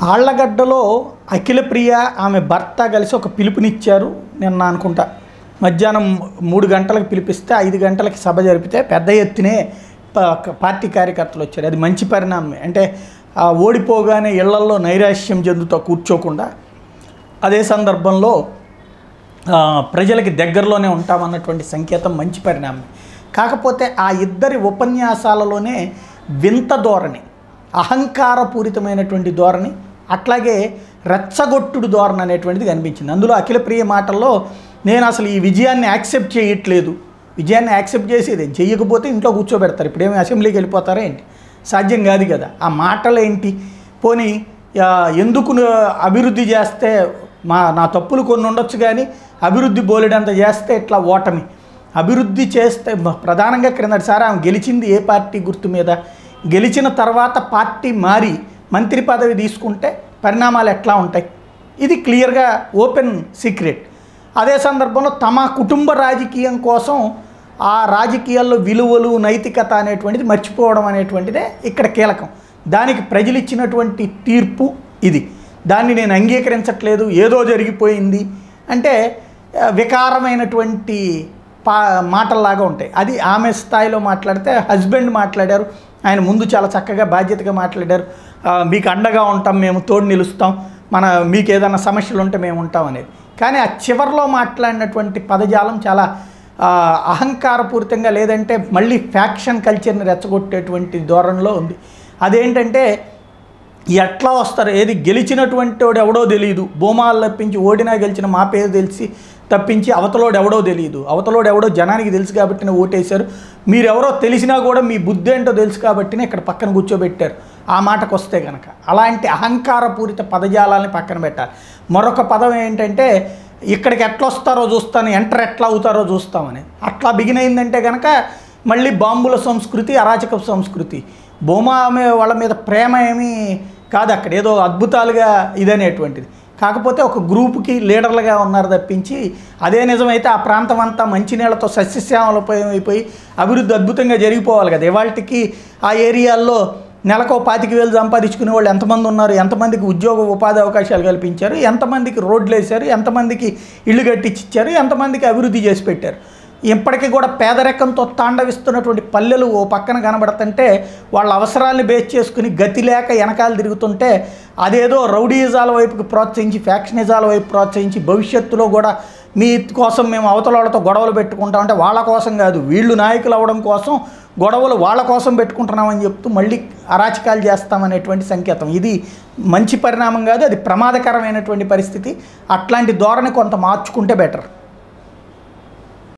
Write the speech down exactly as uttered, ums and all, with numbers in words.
ఆళ్లగడ్డలో అఖిలప్రియ ఆమె భర్త కలిసి ఒక పిలుపునిచ్చారు. నిన్న అనుకుంటా మధ్యాహ్నం మూడు గంటలకు పిలిపిస్తే ఐదు గంటలకి సభ జరిపితే పెద్ద ఎత్తునే పార్టీ కార్యకర్తలు వచ్చారు. అది మంచి పరిణామమే. అంటే ఓడిపోగానే ఇళ్లల్లో నైరాశ్యం చెందుతూ కూర్చోకుండా అదే సందర్భంలో ప్రజలకి దగ్గరలోనే ఉంటామన్నటువంటి సంకేతం మంచి పరిణామం. కాకపోతే ఆ ఇద్దరి ఉపన్యాసాలలోనే వింత ధోరణి, అహంకారపూరితమైనటువంటి ధోరణి, అట్లాగే రెచ్చగొట్టుడు ధోరణి అనేటువంటిది కనిపించింది. అందులో అఖిలప్రియ మాటల్లో నేను అసలు ఈ విజయాన్ని యాక్సెప్ట్ చేయట్లేదు, విజయాన్ని యాక్సెప్ట్ చేసేది చేయకపోతే ఇంట్లో కూర్చోబెడతారు, ఇప్పుడేమి అసెంబ్లీకి వెళ్ళిపోతారా ఏంటి, సాధ్యం కాదు కదా. ఆ మాటలు ఏంటి, పోనీ ఎందుకు అభివృద్ధి చేస్తే మా నా తప్పులు కొన్ని ఉండొచ్చు కానీ అభివృద్ధి బోలెడంత చేస్తే ఇట్లా ఓటమి, అభివృద్ధి చేస్తే ప్రధానంగా క్రిందటిసారి ఆమె గెలిచింది ఏ పార్టీ గుర్తు మీద, గెలిచిన తర్వాత పార్టీ మారి మంత్రి పదవి తీసుకుంటే పరిణామాలు ఎట్లా ఉంటాయి, ఇది క్లియర్గా ఓపెన్ సీక్రెట్. అదే సందర్భంలో తమ కుటుంబ రాజకీయం కోసం ఆ రాజకీయాల్లో విలువలు నైతికత అనేటువంటిది మర్చిపోవడం అనేటువంటిదే ఇక్కడ కీలకం. దానికి ప్రజలు ఇచ్చినటువంటి తీర్పు ఇది. దాన్ని నేను అంగీకరించట్లేదు, ఏదో జరిగిపోయింది అంటే వికారమైనటువంటి పా మాటల్లాగా ఉంటాయి. అది ఆమె స్థాయిలో మాట్లాడితే, హస్బెండ్ మాట్లాడారు, ఆయన ముందు చాలా చక్కగా బాధ్యతగా మాట్లాడారు, మీకు అండగా ఉంటాం, మేము తోడు నిలుస్తాం, మన మీకు ఏదైనా సమస్యలు ఉంటే మేము ఉంటాం అనేది. కానీ ఆ చివరిలో మాట్లాడినటువంటి పదజాలం చాలా అహంకారపూరితంగా, లేదంటే మళ్ళీ ఫ్యాక్షన్ కల్చర్ని రెచ్చగొట్టేటువంటి ధోరణిలో ఉంది. అదేంటంటే ఎట్లా వస్తారు, ఏది గెలిచినటువంటి వాడు ఎవడో తెలియదు, భూమాలు తప్పించి ఓడినా గెలిచిన మా పేరు తెలిసి తప్పించి అవతలోడు ఎవడో తెలియదు, అవతలోడు ఎవడో జనానికి తెలుసు కాబట్టినే ఓటేశారు, మీరెవరో తెలిసినా కూడా మీ బుద్ధి ఏంటో తెలుసు కాబట్టినే ఇక్కడ పక్కన కూర్చోబెట్టారు. ఆ మాటకు వస్తే కనుక అలాంటి అహంకారపూరిత పదజాలాన్ని పక్కన పెట్టాలి. మరొక పదం ఏంటంటే ఇక్కడికి ఎట్లా వస్తారో చూస్తాను, ఎంటర్ ఎట్లా అవుతారో చూస్తామని. అట్లా బిగిన్ అయిందంటే కనుక మళ్ళీ బాంబుల సంస్కృతి, అరాచక సంస్కృతి. భూమా ఆమె వాళ్ళ మీద ప్రేమ ఏమీ కాదు, అక్కడ ఏదో అద్భుతాలుగా ఇదనేటువంటిది. కాకపోతే ఒక గ్రూపుకి లీడర్లుగా ఉన్నారు తప్పించి, అదే నిజమైతే ఆ ప్రాంతం అంతా మంచినీళ్లతో సస్యశ్యామలపోయిపోయి అభివృద్ధి అద్భుతంగా జరిగిపోవాలి కదా. ఇవాళకి ఆ ఏరియాల్లో నెలకు పాతిక వేలు సంపాదించుకునే వాళ్ళు ఎంతమంది ఉన్నారు, ఎంతమందికి ఉద్యోగ ఉపాధి అవకాశాలు కల్పించారు, ఎంతమందికి రోడ్లు వేశారు, ఎంతమందికి ఇళ్ళు కట్టించారు, ఎంతమందికి అభివృద్ధి చేసి పెట్టారు. ఇప్పటికీ కూడా పేదరికంతో తాండవిస్తున్నటువంటి పల్లెలు ఓ పక్కన కనబడుతుంటే, వాళ్ళ అవసరాలను బేస్ చేసుకుని గతి లేక వెనకాల తిరుగుతుంటే అదేదో రౌడీజాల వైపుకి ప్రోత్సహించి, ఫ్యాక్షనిజాల వైపు ప్రోత్సహించి, భవిష్యత్తులో కూడా మీ కోసం మేము అవతల వాళ్ళతో గొడవలు పెట్టుకుంటామంటే వాళ్ళ కోసం కాదు, వీళ్ళు నాయకులు అవ్వడం కోసం గొడవలు వాళ్ళ కోసం పెట్టుకుంటున్నామని చెప్తూ మళ్ళీ అరాచకాలు చేస్తామనేటువంటి సంకేతం. ఇది మంచి పరిణామం కాదు, అది ప్రమాదకరమైనటువంటి పరిస్థితి. అట్లాంటి ధోరణి కొంత మార్చుకుంటే బెటర్.